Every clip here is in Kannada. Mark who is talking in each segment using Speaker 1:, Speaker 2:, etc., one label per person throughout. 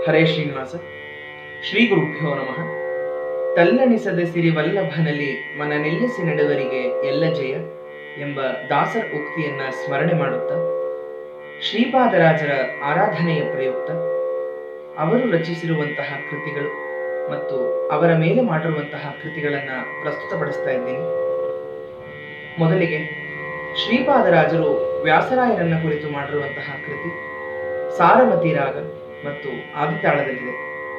Speaker 1: ಹರೇ ಶ್ರೀನಿವಾಸ. ಶ್ರೀ ಗುರುಭ್ಯೋ ನಮಃ. ತಲ್ಲಣಿಸದ ಸಿರಿವಲ್ಲಭನಲ್ಲಿ ಮನ ನಿಲ್ಲಿಸಿ ನಡೆವರಿಗೆ ಎಲ್ಲ ಜಯ ಎಂಬ ದಾಸರ ಉಕ್ತಿಯನ್ನ ಸ್ಮರಣೆ ಮಾಡುತ್ತಾ ಶ್ರೀಪಾದರಾಜರ ಆರಾಧನೆಯ ಪ್ರಯುಕ್ತ ಅವರು ರಚಿಸಿರುವಂತಹ ಕೃತಿಗಳು ಮತ್ತು ಅವರ ಮೇಲೆ ಮಾಡಿರುವಂತಹ ಕೃತಿಗಳನ್ನ ಪ್ರಸ್ತುತಪಡಿಸ್ತಾ ಇದ್ದೀನಿ. ಮೊದಲಿಗೆ ಶ್ರೀಪಾದರಾಜರು ವ್ಯಾಸರಾಯರನ್ನ ಕುರಿತು ಮಾಡಿರುವಂತಹ ಕೃತಿ ಸಾರಮತಿ ರಾಗ ಮತ್ತು ಆದಿತಾಳದಲ್ಲಿದೆ.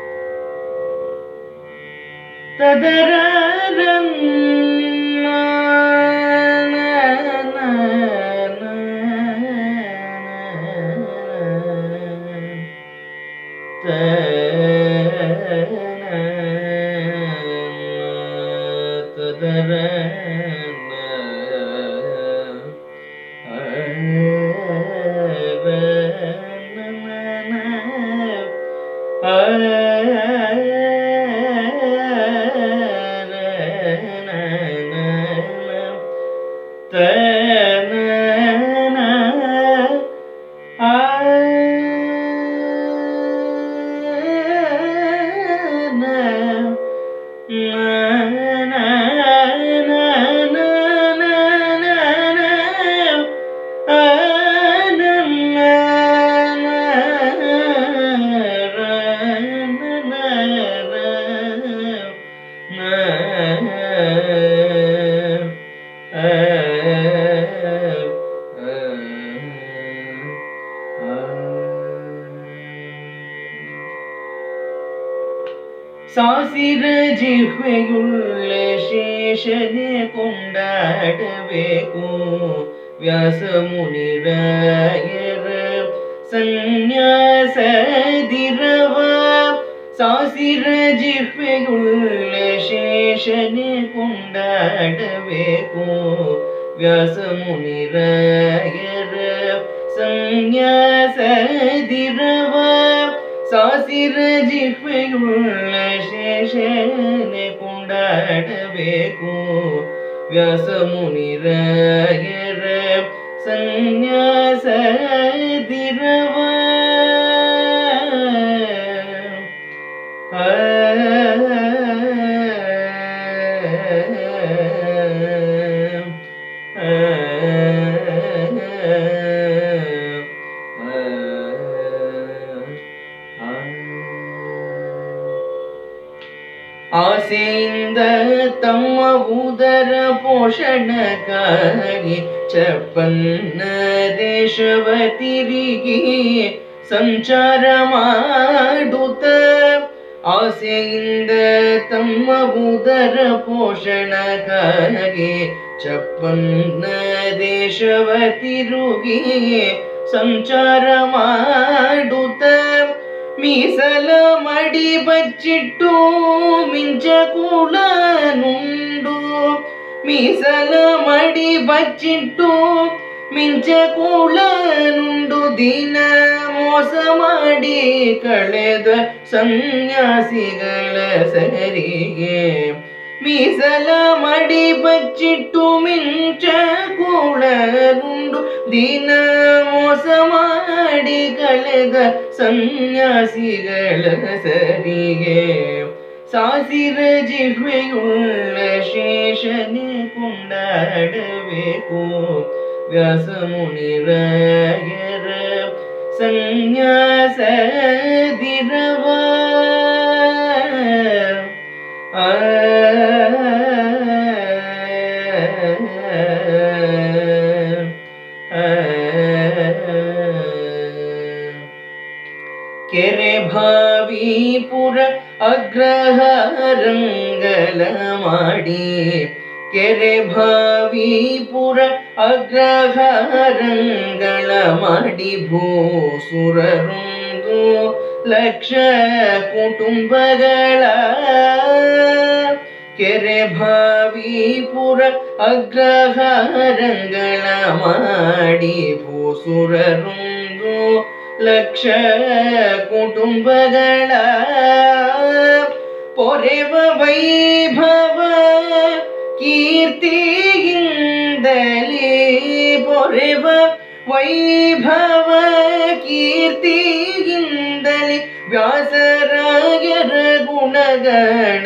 Speaker 1: ಸಾಸಿರ ಜಿಹ್ವೆಯುಳ್ಳ ಶೇಷನೆ ಕೊಂಡಾಡಬೇಕು ವ್ಯಾಸ ಮುನಿರಾಯರ ಸನ್ಯಾಸದಿರವ. ಸಾಸಿರ ಜಿಹ್ವೆಯುಳ್ಳ ಶೇಷನೆ ಕೊಂಡಾಡಬೇಕು ವ್ಯಾಸ ಮುನಿರಾಯರ ಸನ್ಯಾಸದಿರವ. ಸಾಸಿರ ಜಿಹ್ವೆಯುಳ್ಳ ಶೇಷನೆ ಕೊಂಡಾಡಬೇಕು ವ್ಯಾಸ ಮುನಿರಾಯರ ಸನ್ಯಾಸದಿರವ. ಆಸೆಯಿಂದ ತಮ್ಮ ಉದರ ಪೋಷಣಕ್ಕಾಗಿ ಚಪ್ಪನ್ನ ದೇಶವ ತಿರುಗಿ ಸಂಚಾರ ಮಾಡುತ್ತ. ಆಸೆಯಿಂದ ತಮ್ಮ ಉದರ ಪೋಷಣಕ್ಕಾಗಿ ಚಪ್ಪನ್ನ ದೇಶವ ತಿರುಗಿ ಸಂಚಾರ ಮಾಡುತ್ತ. ಮೀಸಲ ಮಡಿ ಬಚ್ಚಿಟ್ಟು ಮಿಂಚ ಕೂಳ ನುಂಡು. ಮೀಸಲ ಮಡಿ ಬಚ್ಚಿಟ್ಟು ಮಿಂಚ ಕೂಳ ನುಂಡು. ದಿನ ಮೋಸ ಮಾಡಿ ಕಳೆದ ಸನ್ಯಾಸಿಗಳ ಸರಿಗೆ. ಮೀಸಲ ಮಡಿ ಬಚ್ಚಿಟ್ಟು ಮಿಂಚ ಕೂಳ ನುಂಡು. ದಿನ ಮೋಸ ಮಾಡಿ ಕಳೆದ ಸನ್ಯಾಸಿಗಳ ಸರಿಗೆ. ಸಾಸಿರ ಜಿಹ್ವೆಯುಳ್ಳ ಶೇಷನೆ ಕೊಂಡಾಡಬೇಕು ವ್ಯಾಸ ಮುನಿರಾಯರ ಸನ್ಯಾಸದಿರವ. ಕೆರೆ ಭಾವಿಪುರ ಅಗ್ರಹಾರಂಗಲ ಮಾಡಿ. ಕೆರೆ ಭಾವಿಪುರ ಅಗ್ರಹಾರಂಗಳ ಮಾಡಿ. ಭೂಸುರರೊಂದು ಲಕ್ಷ ಕುಟುಂಬಗಳ. ಕೆರೆ ಭಾವಿಪುರ ಅಗ್ರಹಾರಂಗಳ ಮಾಡಿ. ಭೂಸುರರೊಂದು ಲಕ್ಷ ಕುಟುಂಬಗಳ. ಪೊರೆವ ವೈಭವ ಕೀರ್ತಿಯಿಂದಲೇ. ಪೊರೆವ ವೈಭವ ಕೀರ್ತಿಯಿಂದಲೇ ವ್ಯಾಸರಾಯರ ಗುಣಗಣ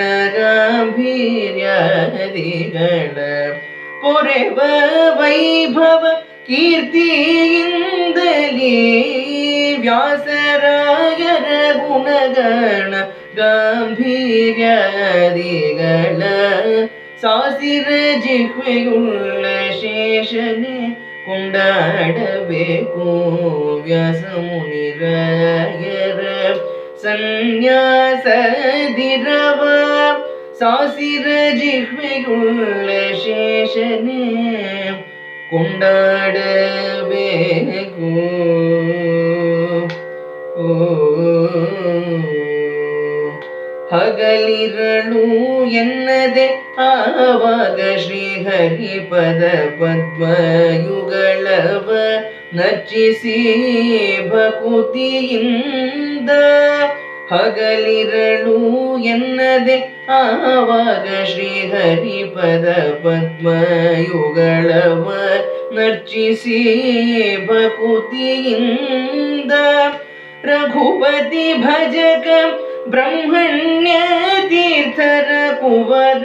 Speaker 1: ಗಾಂಭೀರ್ಯಾದಿಗಳ ಪೊರೆವ ವೈಭವ ಕೀರ್ತಿಯಿಂದಲೇ ವ್ಯಾಸರಾಯರ ಗುಣಗಣ ಗಾಂಭೀರ್ಯಾದಿಗಳ ಸಾಸಿರ ಜಿಹ್ವೆಯುಳ್ಳ ಶೇಷನೆ ಕೊಂಡಾಡಬೇಕು ವ್ಯಾಸಮುನಿರಾಯರ ಸನ್ಯಾಸದಿರವ ಸಾಸಿರ ಜಿಹ್ವೆಯುಳ್ಳ ಶೇಷನೆ ಕೊಂಡಾಡಬೇಕು ಹಗಲಿರಳು ಎನ್ನದೆ ಆವಾಗ ಶ್ರೀಹರಿಪದ ಪದ್ಮಯುಗಳವ ನರ್ಚಿಸಿ ಭಕುತಿಯಿಂದ ಹಗಲಿರಳು ಎನ್ನದೆ ಆವಾಗ ಶ್ರೀಹರಿಪದ ಪದ್ಮಯುಗಳವ ನರ್ಚಿಸಿ ಭಕುತಿಯಿಂದ ರಘುಪತಿ ಭಜಕ ಬ್ರಹ್ಮಣ್ಯ ತೀರ್ಥರ ಕುವರ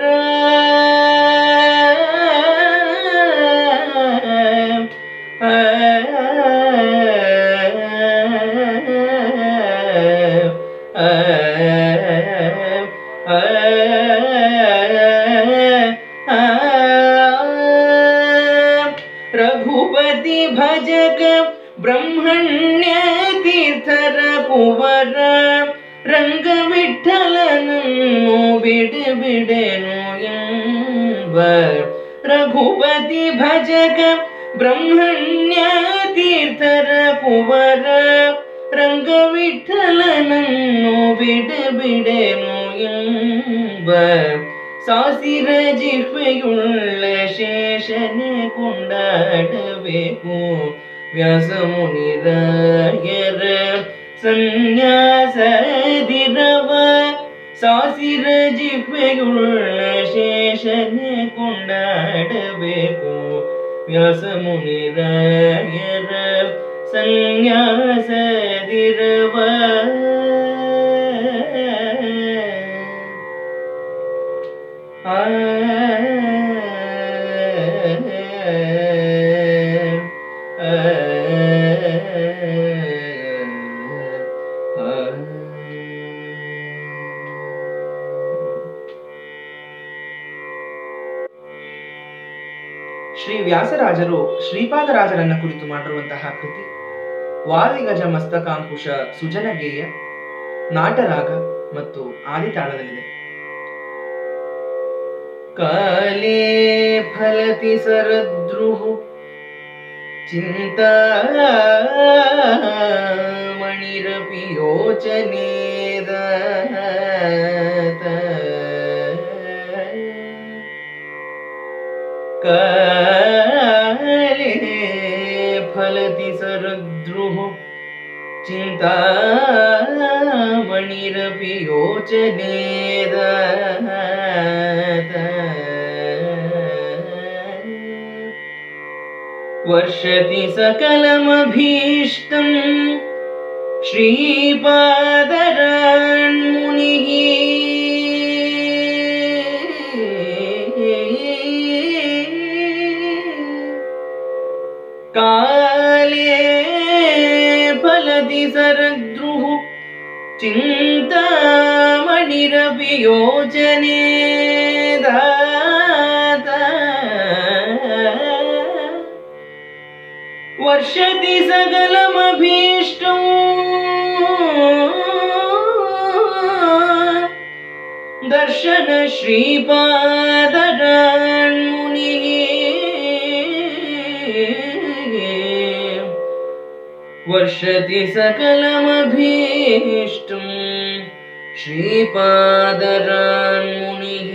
Speaker 1: ರಘುಪತಿ ಭಜಕ ಬ್ರಹ್ಮಣ್ಯ ತೀರ್ಥರ ಕುವರ ರಂಗವಿಠಲನನ್ನು ಬಿಡೆನು ಎಂಬ ರಘುಪತಿ ಭಜಕ ಬ್ರಹ್ಮಣ್ಯ ತೀರ್ಥರ ಕುವರ ರಂಗವಿಠಲನನ್ನು ಬಿಡೆನು ಎಂಬ ಸಾಸಿರ ಜಿಹ್ವೆಯುಳ್ಳ ಶೇಷನೆ ಕೊಂಡಾಡಬೇಕು ವ್ಯಾಸಮುನಿರಾಯರ ಸನ್ಯಾಸದಿರವ ಸಾಸಿರ ಜಿಹ್ವೆಯುಳ್ಳ ಶೇಷನೆ ಕೊಂಡಾಡಬೇಕು ವ್ಯಾಸಮುನಿರಾಯರ ಸನ್ಯಾಸದಿರವ
Speaker 2: ಶ್ರೀ ವ್ಯಾಸರಾಜರು ಶ್ರೀಪಾದರಾಜರನ್ನ ಕುರಿತು ಮಾಡಿರುವಂತಹ ಕೃತಿ ವಾದಿಗಜ ಮಸ್ತಕಾಂಕುಶ ಸುಜನಗೇಯ ನಾಟರಾಗ ಮತ್ತು ಆದಿತಾಳದಲ್ಲಿದೆ.
Speaker 1: ಕಾಲೇ ಫಲತಿ ಸರದ್ರುಃ ಚಿಂತಾಮಣಿರಪಿ ಯೋಚನೇದಾತ ಕಾಲೇ ಫಲತಿ ಸರದ್ರುಃ ಚಿಂತಾಮಣಿರಪಿ ಯೋಚನೇದಾತ वर्षति सकलमभीष्टं श्रीपादरान्मुनिः काले फलति सरद्रुः चिन्तामणिरपि योचने वर्षति सकलमभीष्टं दर्शन श्रीपादरान्मुनिः वर्षति सकलमभीष्टं श्रीपादरान्मुनिः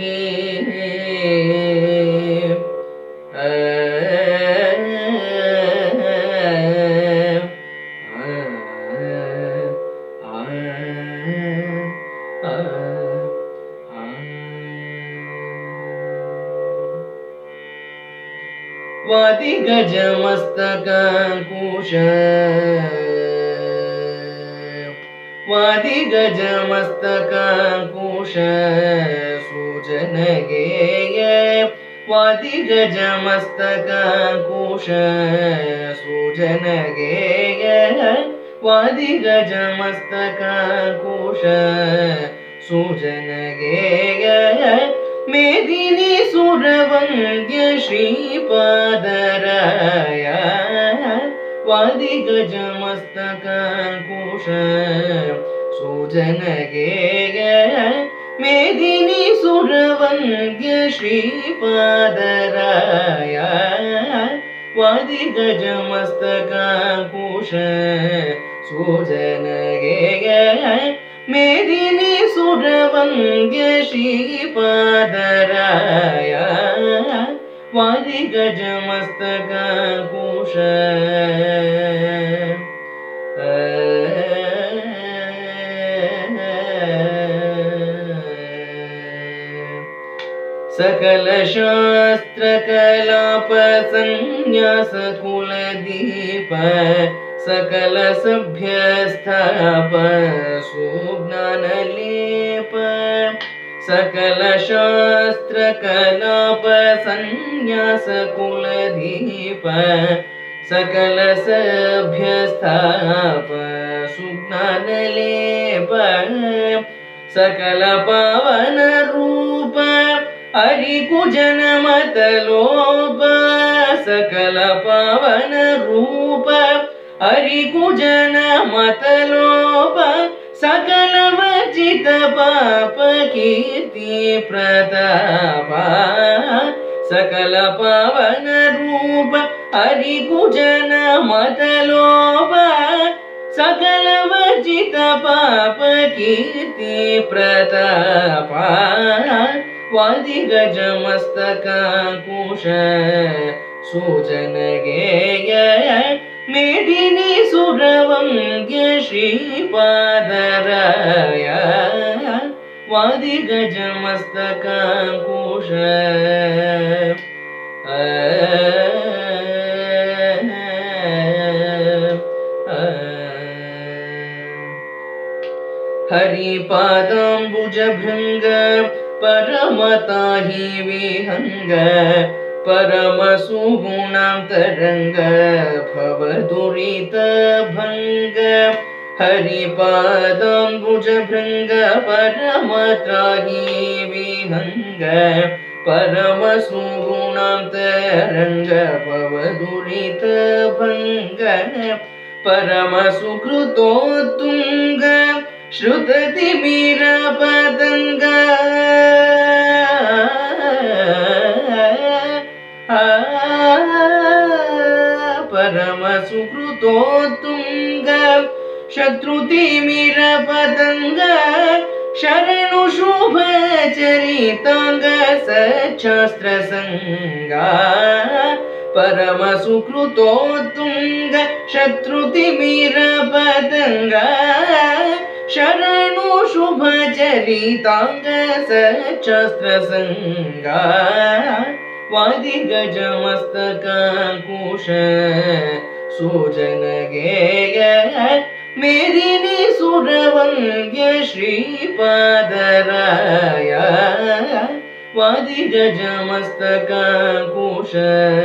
Speaker 1: वादिगजमस्तकाङ्कुश वादिगजमस्तकाङ्कुश सूजनगेय वादिगजमस्तकाङ्कुश सूजनगेय वादिगजमस्तकाङ्कुश सूजनगेय मेदिनी सुरवन्द्य श्रीपादराय वादिगजमस्तकाङ्कुश सूजनगेय मेदिनी सुरवन्द्य श्रीपादराय वादिगजमस्तकाङ्कुश सूजनगेय मेदिनी सुरवन्द्य श्रीपादराय वादिगजमस्तकाङ्कुश सकल शास्त्र कलाप संन्यास कुलदीप सकल सभ्य स्थाप सुज्ञानलेप सकल शास्त्र कलाप संन्यास कुलदीप सकल सभ्य स्थाप सुज्ञानलेप सकल पावन रूप हरिकुजन मतलोप सकल पावन रूप हरिकुजन मतलोप सकल वचित पाप कीर्ति प्रताप सकल पावन रूप हरिकुजन मतलोप सकल वचित पाप कीर्ति प्रताप वादिगजमस्तकाङ्कुश सूजनगेय मेदिनी सुरवन्द्य श्रीपादराय वादिगजमस्तकाङ्कुश हरिपादाम्बुजभृङ्ग परमताहि विहङ्ग परम सुगुणान्तरङ्ग भवदुरितभङ्ग हरिपादाम्बुजभृङ्ग परमताहि विहङ्ग परम सुगुणान्तरङ्ग भवदुरितभङ्ग परम सुकृतोत्तुङ्ग श्रुततिमिरपतङ्ग परम सुकृतोत्तुङ्ग शत्रुतिमिरपतङ्ग शरणु शुभचरिताङ्ग सच्छास्त्रसङ्गा परम सुकृतोत्तुङ्ग शत्रुतिमिरपतङ्ग शरणु शुभचरिताङ्ग सच्छास्त्रसङ्गा वादिगजमस्तकाङ्कुश सूजनगेय मेदिनी सुरवन्द्य श्रीपादराय वादिगजमस्तकाङ्कुश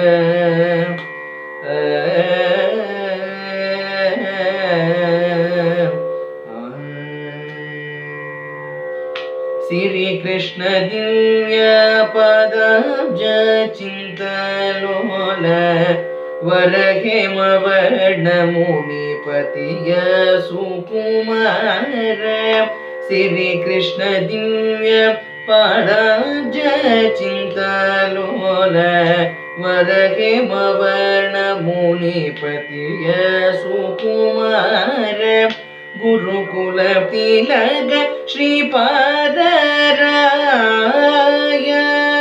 Speaker 1: श्रीकृष्ण दिव्य पदाब्ज चिन्तलोल वरहेमवर्ण मुनिपतिय सुकुमार श्रीकृष्ण दिव्य पदाब्ज चिन्तलोल वरहेमवर्ण मुनिपतिय सुकुमार गुरुकुल तिलक श्रीपादराय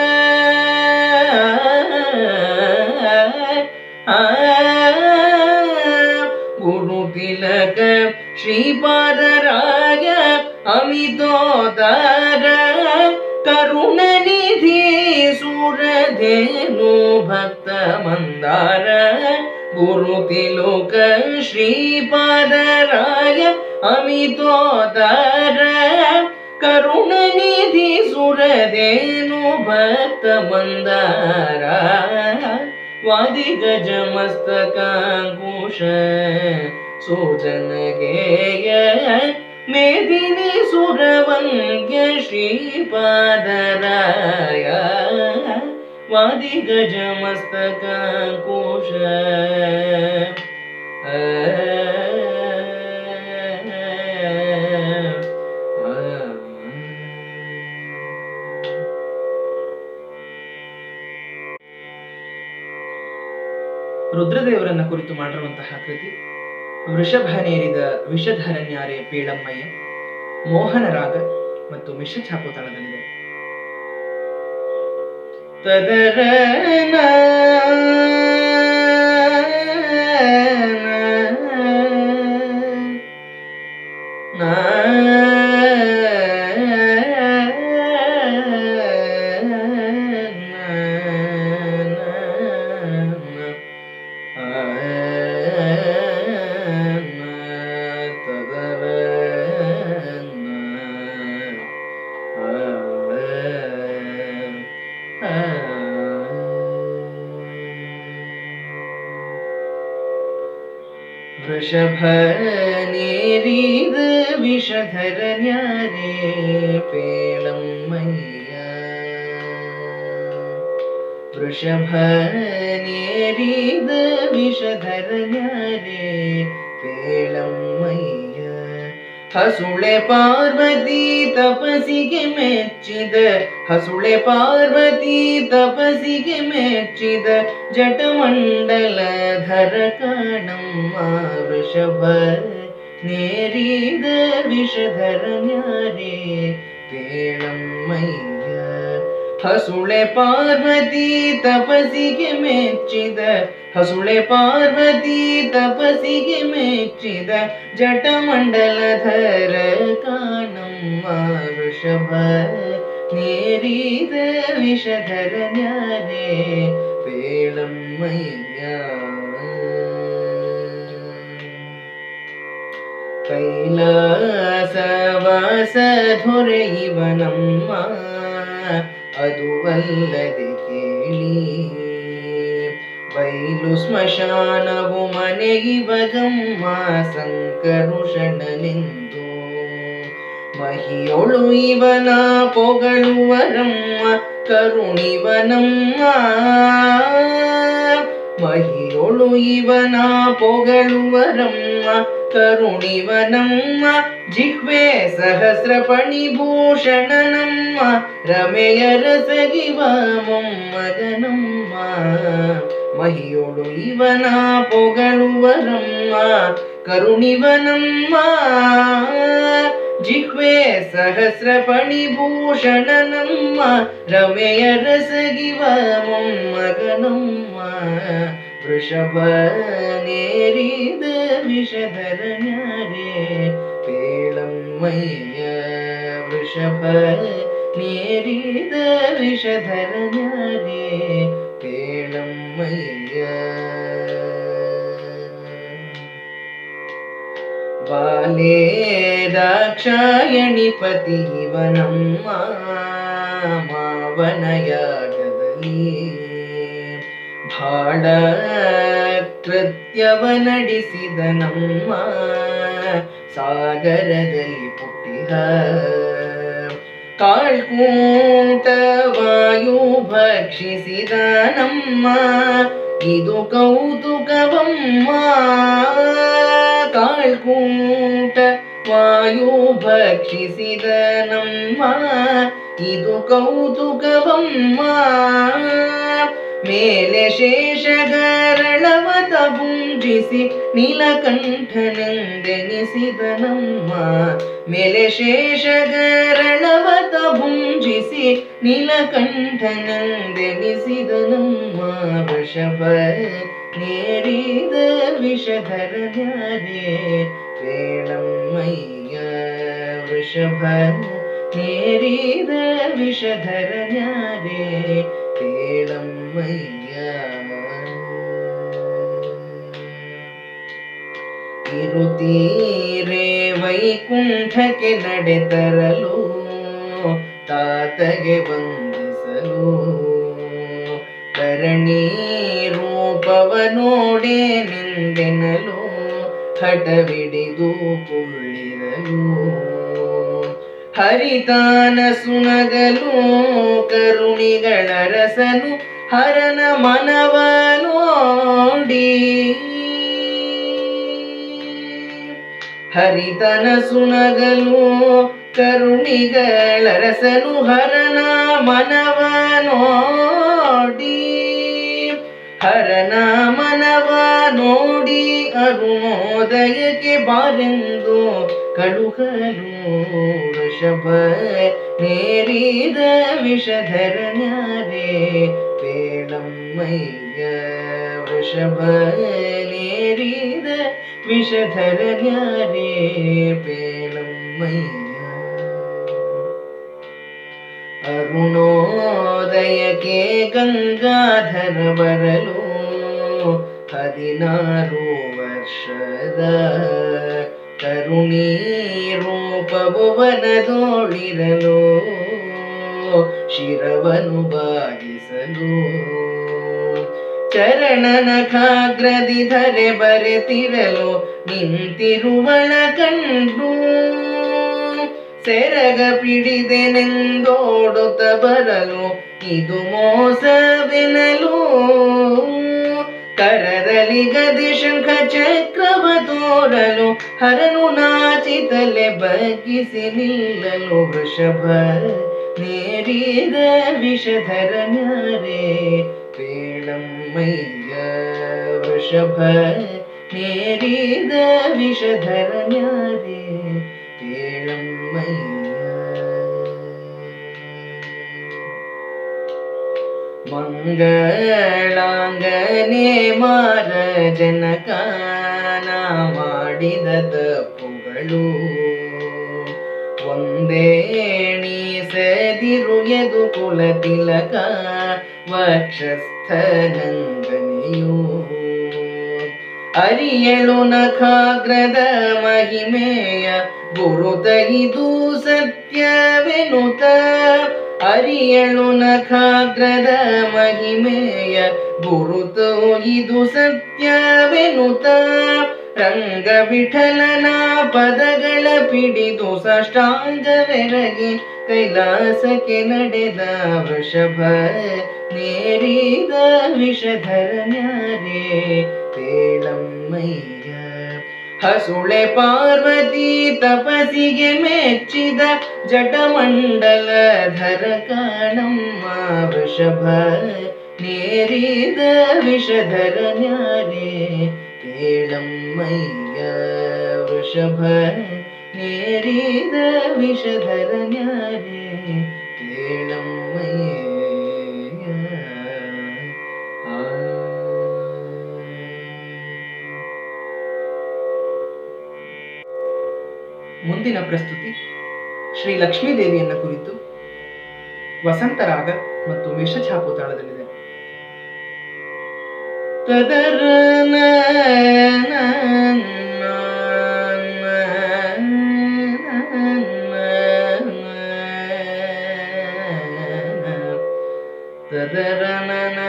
Speaker 1: गुरु तिलक श्रीपादराय अमितोदार करुणनिधि सुरधेनु भक्त मंदार गुरुतिलुक श्रीपादराय अमितोदर करुणनिधि सुरदेनु भक्त मंदार वादिगजमस्तकांकुश सुजनगेय मेदिनी सुरवंद्य श्रीपादराय वादिगजमस्तकांकुश
Speaker 2: ರುದ್ರದೇವರನ್ನ ಕುರಿತು ಮಾಡಿರುವಂತಹ ಕೃತಿ ವೃಷಭನೇರಿದ ವಿಷಧರಣ್ಯಾರೆ ಪೇಳಮ್ಮಯ್ಯ ಮೋಹನ ರಾಗ ಮತ್ತು ಮಿಶ್ರ ಛಾಪೋತಾಳದಲ್ಲಿದೆ.
Speaker 1: ತದರನ वृषभनेरिद विषधरन्यारे पेळम्मय्य वृषभनेरिद विषधरन्यारे पेळम्मय्य हसुळे पार्वती तपसिगे ಮೆಚ್ಚಿದ ಹಸುಳೆ ಪಾರ್ವತಿ ತಪಸಿಗೆ ಮೆಚ್ಚಿದ ಜಟಮಂಡಲಧರ ಕಾಣಮ್ಮ ವೃಷಭ ನೇರಿದ ವಿಷಧರನ್ಯಾರೆ ಪೇಳಮ್ಮಯ್ಯ ಹಸುಳೆ ಪಾರ್ವತಿ ತಪಸಿಗೆ ಮೆಚ್ಚಿದ ಹಸುಳೆ ಪಾರ್ವತಿ ತಪಸಿಗೆ ಮೆಚ್ಚಿದ ಜಟಮಂಡಲಧರ ಕಾಣಮ್ಮ ವೃಷಭ ನೇರಿದ ವಿಷಧರನ್ಯಾರೆ ಪೇಳಮ್ಮಯ್ಯ ಕೈಲಾಸವಾಸ ದೊರೆಯುವನಮ್ಮ ಅದುವಲ್ಲದೆ ಕೇಳಿ ಬೈಲು ಸ್ಮಶಾನವು ಮನೆಗಿವಗಮ್ಮ ಸಂಕರುಷಣನೆಂದು ಮಹಿಯೊಳು ಇವನ ಪೊಗಳುವರಮ್ಮ ಕರುಣಿವನಮ್ಮ ಮಹಿಯೊಳು ಇವನ ಪೊಗಳುವರಮ್ಮ ಕರುಣಿವನಮ್ಮ ಜಿಹ್ವೆ ಸಹಸ್ರ ಪಣಿಭೂಷಣನಮ್ಮ ರಮೆಯ ರಸಗಿವ ಮೊಮ್ಮಗನಮ್ಮ ಮಹಿಯೊಳು ಇವನ ಪೊಗಳುವರಮ್ಮ ಕರುಣಿವನಮ್ಮ ಜಿಹ್ವೆ ಸಹಸ್ರ ಪಣಿಭೂಷಣನಮ್ಮ ರಮೆಯ ರಸಗಿವ ಮೊಮ್ಮಗನಮ್ಮ ವೃಷಭ ನೇರಿದ ವಿಷಧರನ್ಯಾರೆ ಪೇಳಮ್ಮಯ್ಯ ವೃಷಭ ನೇರಿದ ವಿಷಧರನ್ಯಾರೆ ಪೇಳಮ್ಮಯ್ಯ ಬಾಲೆ ದಾಕ್ಷಾಯಣಿ ಪತಿವನಮ್ಮ ಮಾವನಯಾಗದಲ್ಲಿ ಭಾಳ ಕೃತ್ಯವ ನಡೆಸಿದನಮ್ಮ ಸಾಗರದಲ್ಲಿ ಪುಟ್ಟಿಹ ಕಾಳ್ಕೂಟ ವಾಯು ಭಕ್ಷಿಸಿದನಮ್ಮ ಇದು ಕೌತುಕವಮ್ಮ ಕಾಳ್ಕೂಟ ವಾಯು ಭಕ್ಷಿಸಿದನಮ್ಮ ಇದು ಕೌತುಕವಮ್ಮ ಮೇಲೆ ಶೇಷಗರಳವತ ಭುಂಜಿಸಿ ನೀಲಕಂಠನೆಂದೆನಿಸಿದನಮ್ಮ ಮೇಲೆ ಶೇಷಗರಳವತ ಭುಂಜಿಸಿ ನೀಲಕಂಠನೆಂದೆನಿಸಿದನಮ್ಮ ವೃಷಭ ನೇರಿದ ವಿಷಧರನ್ಯಾರೆ ಪೇಳಮ್ಮಯ್ಯ ವೃಷಭ ನೇರಿದ ವಿಷಧರನ್ಯಾರೆ ಪೇಳಮ್ಮಯ್ಯ ತರುತ್ತೀರೆ ವೈಕುಂಠಕ್ಕೆ ನಡೆತರಲು ತಾತಗೆ ವಂದಿಸಲು ಕರಣಿ ರೂಪವ ನೋಡೆ ನಿಂದೆನಲು ಹಠವಿಡಿದು ಕುಳ್ಳಿರಲು ಹರಿತಾನ ಸುನಗಲು ಕರುಣಿಗಳ ರಸನು ಹರನ ಮನವ ನೋಡಿ ಹರಿತನ ಸುನಗಲು ಕರುಣಿಗಳ ರಸನು ಹರನ ಮನವ ನೋಡಿ ಹರನ ಮನವ ನೋಡಿ ಅರುಣೋದಯಕ್ಕೆ ಬಾರೆಂದು ಕಳುಹಲು ವೃಷಭ ನೇರಿದ ವಿಷಧರನ್ಯಾರೆ ಪೇಳಮ್ಮಯ್ಯ ವೃಷಭ ನೇರಿದ ವಿಷಧರನ್ಯಾರೆ ಪೇಳಮ್ಮಯ್ಯ ಅರುಣೋದಯಕ್ಕೆ ಗಂಗಾಧರ ಬರಲು 16 ವರ್ಷದ ಕರುಣಿ ರೂಪವು ವನದೋಳಿರಲು ಶಿರವನು ಬಾಗಿಸಲು ಚರಣನ ಖಾಗ್ರದಿ ಧರೆ ಬರೆತಿರಲು ನಿಂತಿರುವಳ ಕಂಡು ಸೆರಗ ಪಿಡಿದೆನೆಂದೋಡುತ್ತ ಬರಲು ಇದು ಮೋಸವೆನಲು ಕರದಲ್ಲಿ ಗದೆ ಶಂಖ ಚಕ್ರವ ತೋರಲು ಹರನು ನಾಚಿತಲೆ ಬಗ್ಗಿಸಿ ನಿಲ್ಲಲು ವೃಷಭ ನೇರಿದ ವಿಷಧರನ್ಯಾರೆ ಪೇಳಮ್ಮಯ್ಯ ವೃಷಭ ನೇರಿದ ವಿಷಧರನ್ಯಾರೆ ಪೇಳಮ್ಮಯ್ಯ ಮಂಗಳಾಂಗನೆ ಮಾರ ಜನಕಾನ ಮಾಡಿದ ತಪ್ಪುಗಳು ಒಂದೇಣಿಸದಿರು ಯದು ಕುಲ ತಿಲಕ ವಕ್ಷಸ್ಥನಂದನೆಯು ಅರಿಯಳು ನಖಾಗ್ರದ ಮಹಿಮೆಯ ಗುರುತ ಇದು ಸತ್ಯವೆನುತ ಅರಿಯಳು ನಖಾಗ್ರದ ಮಹಿಮೆಯ ಗುರುತು ಇದು ಸತ್ಯವೆನುತ ರಂಗ ವಿಠಲನ ಪದಗಳ ಪಿಡಿದು ಸಾಷ್ಟಾಂಗವೆರಗಿ ಕೈಲಾಸಕ್ಕೆ ನಡೆದ ವೃಷಭ ನೇರಿದ ವಿಷಧರನ್ಯಾರೆ ಪೇಳಮ್ಮಯ್ಯ ಹಸುಳೆ ಪಾರ್ವತಿ ತಪಸಿಗೆ ಮೆಚ್ಚಿದ ಜಟಮಂಡಲಧರ ಕಾಣಮ್ಮ ವೃಷಭ ನೇರಿದ ವಿಷಧರನ್ಯಾರೆ ಪೇಳಮ್ಮಯ್ಯ ವೃಷಭ ನೇರಿದ ವಿಷಧರನ್ಯಾರೆ ಪೇಳಮ್ಮಯ್ಯ
Speaker 2: ಮುಂದಿನ ಪ್ರಸ್ತುತಿ ಶ್ರೀ ಲಕ್ಷ್ಮೀದೇವಿಯನ್ನ ಕುರಿತು ವಸಂತರಾಗ ಮತ್ತು ಮಿಶ್ರಛಾಪು ತಾಳದಲ್ಲಿದೆ.
Speaker 1: ತದರನ ತದರನ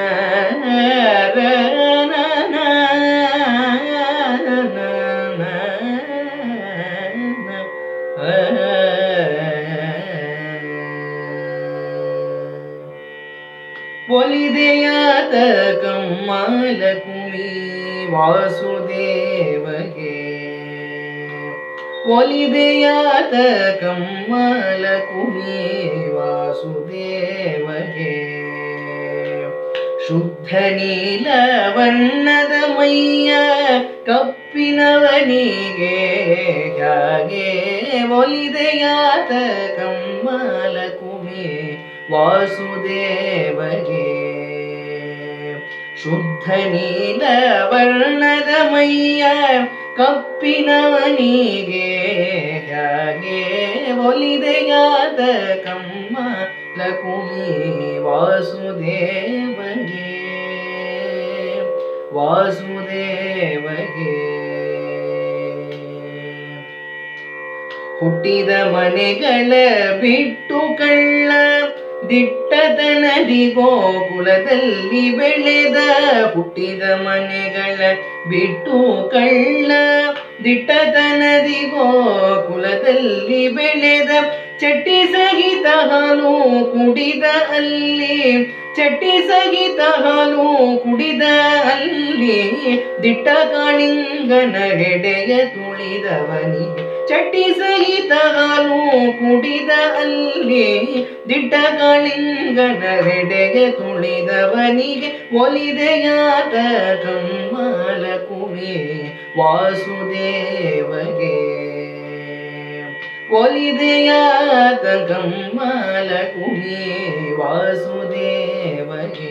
Speaker 1: ಒಲಿದೆಯಾದ ಕಮ್ಮಾಲಕುಮಿ ವಾಸುದೇವಗೆ ಒಲಿದೆಯಾದ ಕಮ್ಮಾಲಕುಮಿ ವಾಸುದೇವಗೆ ಶುದ್ಧ ನೀಲ ವರ್ಣದ ಮೈಯ ಕಪ್ಪಿನವನಿಗೆ ಹಾಗೆ ಒಲಿದೆಯಾದ ಕಮ್ಮಾಲಕುಮಿ ವಾಸುದೇವಗೆ ಶುದ್ಧ ನೀಲ ವರ್ಣದ ಮೈಯ ಕಪ್ಪಿನವನಿಗೆ ಹಾಗೆ ಒಲಿದೆಯಾದ ಕಮ್ಮಲಕುಮಿ ವಾಸುದೇವಗೆ ವಾಸುದೇವಗೆ ಹುಟ್ಟಿದ ಮನೆಗಳ ಬಿಟ್ಟು ಕಳ್ಳ ದಿಟ್ಟತನದಿ ಗೋಕುಲದಲ್ಲಿ ಬೆಳೆದ. ಹುಟ್ಟಿದ ಮನೆಗಳ ಬಿಟ್ಟು ಕಳ್ಳ ದಿಟ್ಟತನದಿ ಗೋಕುಲದಲ್ಲಿ ಬೆಳೆದ. ಚಟ್ಟಿ ಸಹಿತ ಹಾಲು ಕುಡಿದ ಅಲ್ಲಿ, ಚಟ್ಟಿ ಸಹಿತ ಹಾಲು ಕುಡಿದ ಅಲ್ಲಿ, ದಿಟ್ಟ ಕಾಳಿಂಗನ ಹೆಡೆಯ ತುಳಿದವನಿಗೆ. ಚಟ್ಟಿ ಸಹಿತ ಹಾಲು ಕುಡಿದ ಅಲ್ಲಿ, ದಿಟ್ಟ ಕಾಳಿಂಗನ ಹೆಡೆಯ ತುಳಿದವನಿಗೆ. ಒಲಿದೆಯಾದ ಕಮ್ಮಲ ಕುಮೆ ವಾಸುದೇವಗೆ, ಒಲಿದೆಯಾದ ಕಮ್ಮಲ ಕುಮೆ ವಾಸುದೇವಗೆ.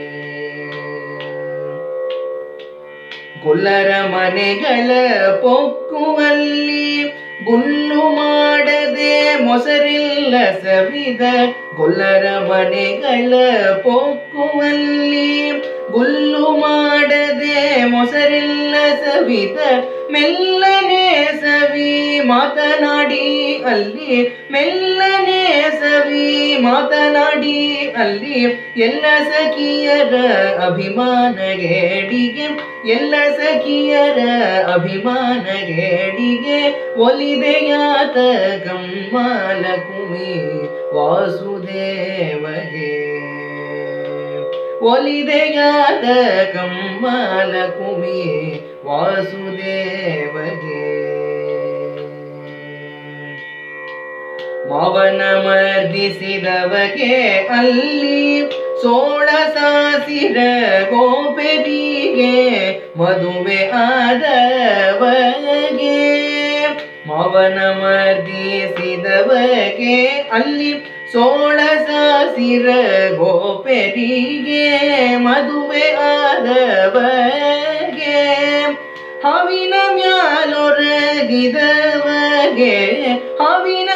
Speaker 1: ಗೊಲ್ಲರ ಮನೆಗಳ ಪೊಕ್ಕುವಲ್ಲಿ ಗುಲ್ಲು ಮಾಡದೆ ಮೊಸರಿಲ್ಲ ಸವಿದ. ಗೊಲ್ಲರ ಮನೆಗಳ ಪೊಕ್ಕುವಲ್ಲಿ ಗುಲ್ಲು ಮಾಡದೆ ಮೊಸರಿಲ್ಲ ಸವಿದ. ಮೆಲ್ಲನೆ ಸವಿ ಮಾತನಾಡಿ ಅಲ್ಲಿ, ಮೆಲ್ಲನೆ ಸವಿ ಮಾತನಾಡಿ ಅಲ್ಲಿ, ಎಲ್ಲ ಸಖಿಯರ ಅಭಿಮಾನಗೇಡಿಗೆ, ಎಲ್ಲ ಸಖಿಯರ ಅಭಿಮಾನಗೇಡಿಗೆ. ಒಲಿದೆಯಾದ ಕಮ್ಮಲ ಕುಮೆ ವಾಸುದೇವಗೆ, ಒಲಿದೆಯಾದ ಕಮ್ಮಲ ಕುಮೆ ವಾಸುದೇವಗೆ. ಮಾವನ ಮರ್ದಿಸಿದವಗೆ ಅಲ್ಲಿ ಸೋಳ ಸಾಸಿರ ಗೋಪೆರಿಗೆ ಮದುವೆ ಆದವಗೆ. ಮಾವನ ಮರ್ದಿಸಿದವಗೆ ಅಲ್ಲಿ ಸೋಳ ಸಾಸಿರ ಗೋಪೆರಿಗೆ ಮದುವೆ ಆದವಗೆ. ಹಾವಿನ ಮ್ಯಾಲೊರಗಿದವಗೆ, ಹಾವಿನ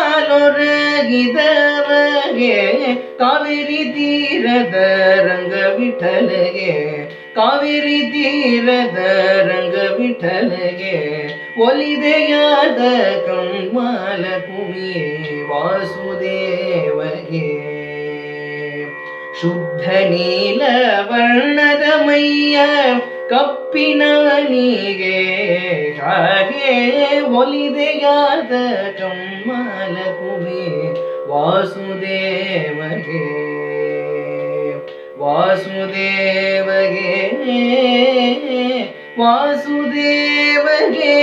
Speaker 1: ಮ್ಯಾಲೊರಗಿದವಗೆ. ಕಾವೇರಿ ತೀರದ ರಂಗ ವಿಠಲಗೆ, ಕಾವೇರಿ ತೀರದ ರಂಗ ವಿಠಲಗೆ. ಒಲಿದೆಯಾದ ಕಮ್ಮಲ ಕುಮೆ ವಾಸುದೇವಗೆ. ಶುದ್ಧ ನೀಲ ವರ್ಣದ ಮೈಯ ಕಪ್ಪಿನವನಿಗೆ ಹಾಗೆ ಒಲಿದೆಯಾದ ಕಮ್ಮಲ ಕುಮೆ ವಾಸುದೇವಗೆ, ವಾಸುದೇವಗೆ, ವಾಸುದೇವಗೆ,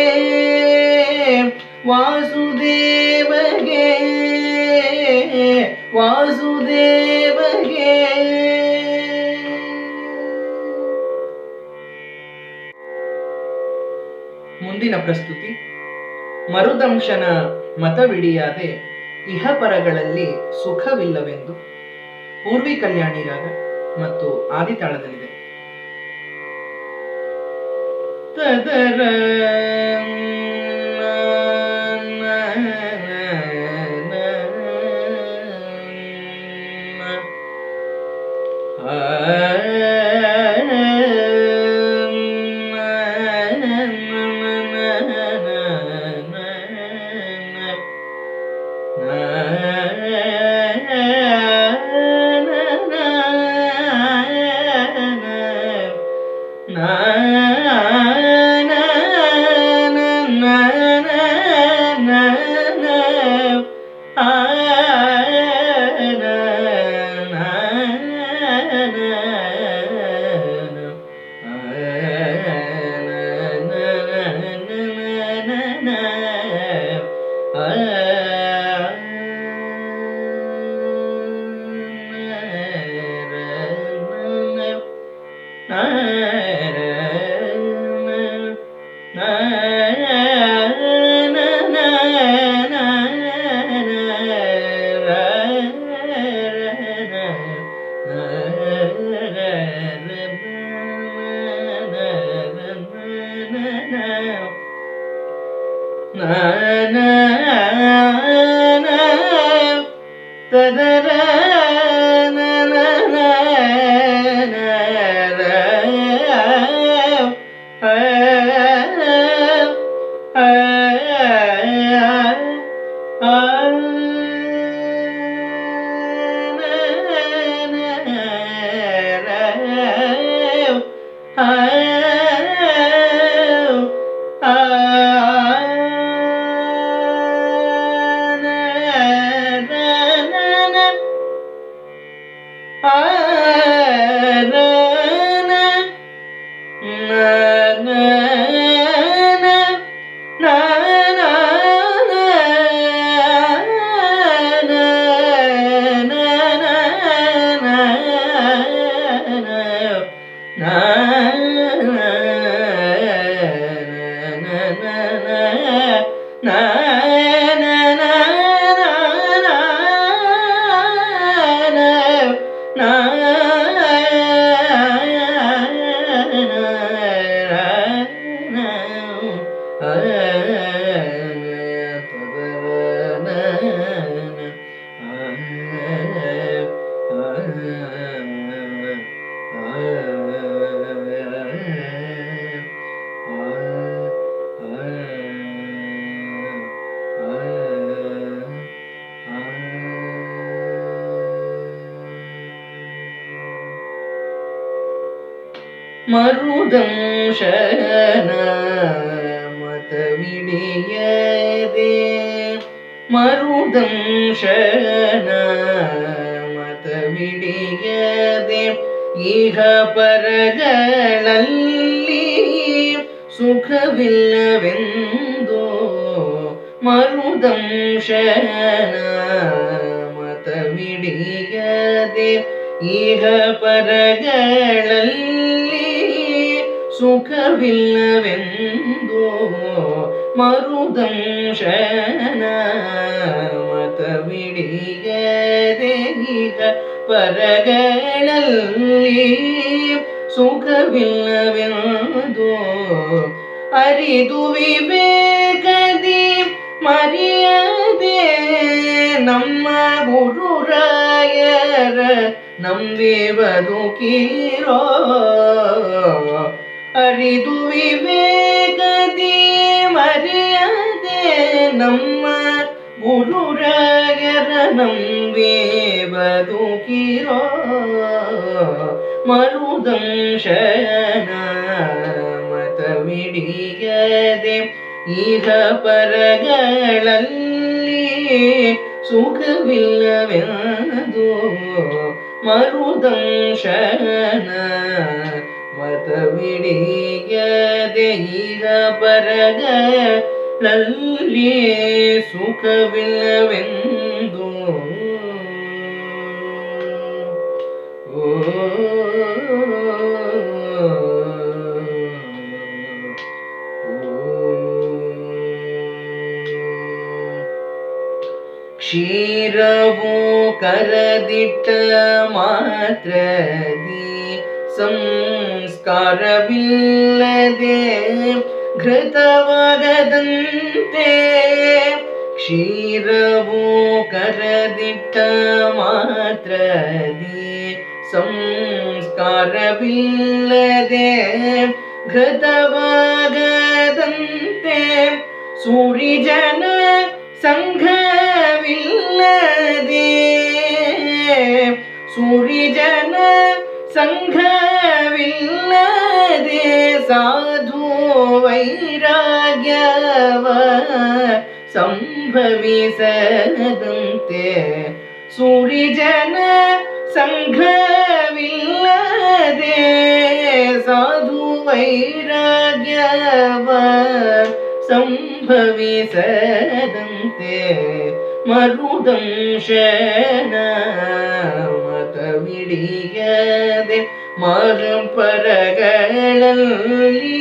Speaker 1: ವಾಸುದೇವಗೆ, ವಾಸುದೇವಗೆ. ಮುಂದಿನ ಪ್ರಸ್ತುತಿ ಮರುದಂಶನ ಮತವಿಡಿಯಾದೆ ಇಹಪರಗಳಲ್ಲಿ ಸುಖವಿಲ್ಲವೆಂದು ಪೂರ್ವಿ ಕಲ್ಯಾಣಿ ರಾಗ ಮತ್ತು ಆದಿತಾಳದಲ್ಲಿದೆ. ತದರ ಮರುದಂಶನ ಮತವಿಡಿಯದೆ ಮರುದಂಶನ ಮತವಿಡಿಯದೆ ಇಹ ಪರಗಳಲ್ಲಿ ಸುಖವಿಲ್ಲವೆಂದು ಮರುದಂಶನ ಮತವಿಡಿಯದೆ ಇಹ ಪರಗಳಲ್ಲಿ ಸುಖವಿಲ್ಲವೆಂದು ಮರುದಂಶನ ಮತವಿಡಿಯದೆ ಇಹ ಪರಗಳಲ್ಲಿ ಸುಖವಿಲ್ಲವೆಂದು ಅರಿದು ವಿವೇಕದಿ ಮರೆಯದೆ ನಮ್ಮ ಗುರುರಾಯರ ನಂಬಿ ಬದುಕಿರೋ ಅರಿದು ವಿವೇಕದಿ ಮರೆಯದೆ ನಮ್ಮ ಗುರುರಾಯರ ನಂಬಿ ಬದುಕಿರೋ ಮರುದಂಶನ ಮತವಿಡಿಯದೆ ಇಹ ಪರಗಳಲ್ಲಿ ಸುಖವಿಲ್ಲವೆಂದು ಮರುದಂಶನ ಮತವಿಡಿಯದೆ ಇಹ ಪರಗಳಲ್ಲಿ ಸುಖವಿಲ್ಲವೆಂದು ಕ್ಷೀರವು ಕರದಿಟ್ಟ ಮಾತ್ರದಿ ಸಂಸ್ಕಾರವಿಲ್ಲದೆ ಘೃತವಾಗದಂತೆ ಕ್ಷೀರವು ಕರದಿಟ್ಟ ಮಾತ್ರದಿ ಸಂಸ್ಕಾರವಿಲ್ಲದೆ ಘೃತವಾಗದಂತೆ ಸೂರಿಜನ ಸಂಘವಿಲ್ಲದೆ ಸೂರಿಜನ ಸಂಘವಿಲ್ಲದೆ ಸಾಧು ವೈರಾಗ್ಯವ ಸಂಭವಿಸದಂತೆ ಸೂರಿಜನ ಸಂಘವಿಲ್ಲದೆ ಸಾಧು ವೈರಾಗ್ಯವ ಸಂಭವಿಸದಂತೆ ಮರುದಂಶನ ಮತವಿಡಿಯದೆ ಮಹಪರಗಳಲ್ಲಿ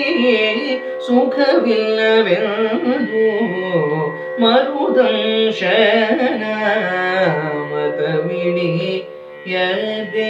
Speaker 1: ಸುಖವಿಲ್ಲವೆಂದು ಮರುದಂಶನ ಮತವಿಡಿಯದೆ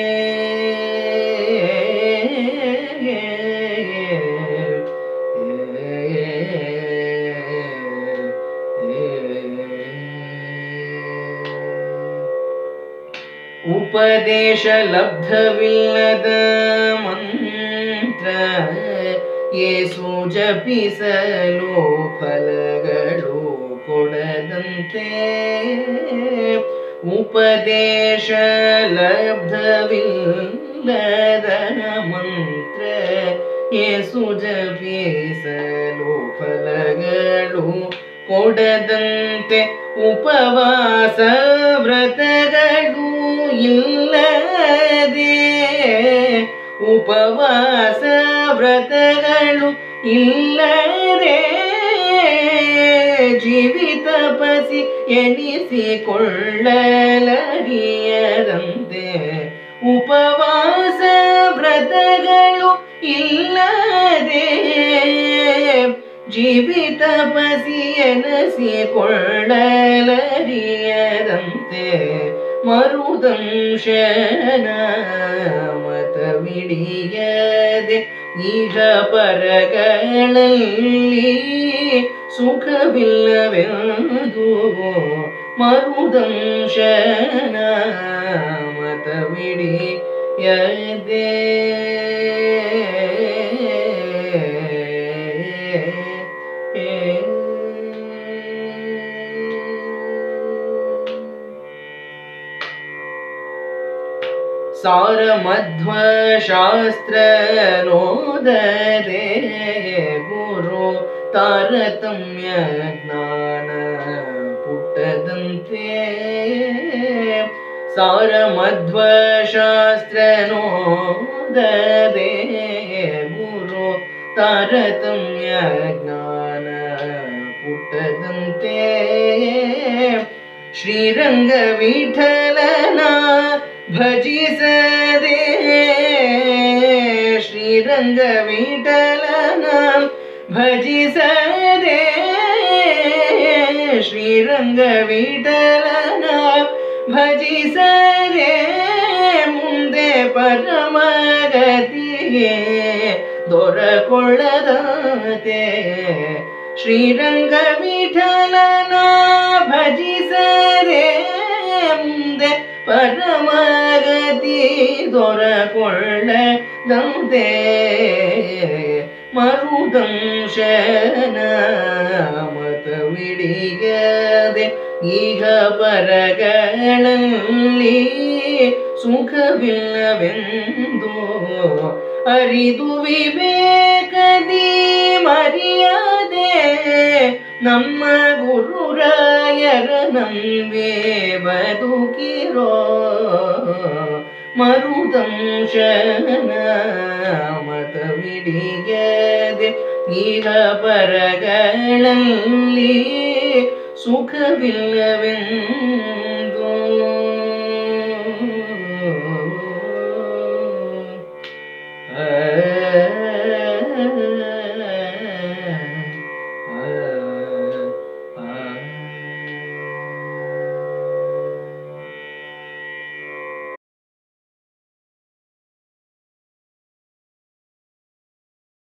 Speaker 1: ಉಪದೇಶ ಲಬ್ಧವಿಲ್ಲದ ಮಂತ್ರ ಏಸು ಜಪಿಸಲು ಫಲಗಳು ಕೊಡದಂತೆ ಉಪದೇಶ ಲಬ್ಧವಿಲ್ಲದ ಮಂತ್ರ ಏಸು ಜಪಿಸಲು ಫಲಗಳು ಕೊಡದಂತೆ ಉಪವಾಸ ವ್ರತಗಳು ಇಲ್ಲದೆ ಉಪವಾಸ ವ್ರತಗಳು ಇಲ್ಲದೆ ಜೀವಿತ ಪಸಿ ಎನಿಸಿಕೊಳ್ಳಲರಿಯದಂತೆ ಉಪವಾಸ ವ್ರತಗಳು ಇಲ್ಲದೆ ಜೀವಿತ ಪಸಿ ಎನಿಸಿಕೊಳ್ಳಲರಿಯದಂತೆ ಮರುದಂಶನ ಮತವಿಡಿಯದೆ ಇಹ ಪರಗಳಲ್ಲಿ ಸುಖವಿಲ್ಲವೆಂದು ಮರುದಂಶನ ಮತವಿಡಿಯದೆ
Speaker 2: ಸಾರ ಮಧ್ವ ಶಾಸ್ತ್ರ ನೋದದೆ ಗುರು ತಾರತಮ್ಯ ಜ್ಞಾನ ಪುಟ್ಟದಂತೆ ಸಾರ ಮಧ್ವ ಶಾಸ್ತ್ರ ನೋದದೆ ಗುರು ತಾರತಮ್ಯ ಜ್ಞಾನ ಪುಟ್ಟದಂತೆ ಶ್ರೀರಂಗ ವಿಠಲನ ಭಜಿಸದೆ ಶ್ರೀರಂಗ ವಿಠಲನ ಭಜಿಸದೆ ಶ್ರೀರಂಗ ವಿಠಲನ ಭಜಿಸದೆ ಮುಂದೆ ಪರಮಗತಿಗೆ ದೊರಕೊಳ್ಳದಂತೆ ಶ್ರೀರಂಗ ವಿಠಲನ ಭಜಿಸದೆ ಮುಂದೆ ಪರಮಗತಿ ದೊರಕೊಳ್ಳದಂತೆ ಮರುದಂಶನ ಮತವಿಡಿಯದೆ ಈಗ ಪರಗಳಲ್ಲಿ ಸುಖವಿಲ್ಲವೆಂದು ಅರಿದು ವಿವೇಕದಿ ಮರಿಯದೆ ನಮ್ಮ ಗುರುರಾಯರ ನಂಬೆ ಬದುಕಿರೋ ಮರುದಂಶನ ಮತವಿಡಿಯದೆ ಈಗ ಪರಗಳಲ್ಲಿ ಸುಖವಿಲ್ಲವೆಂದು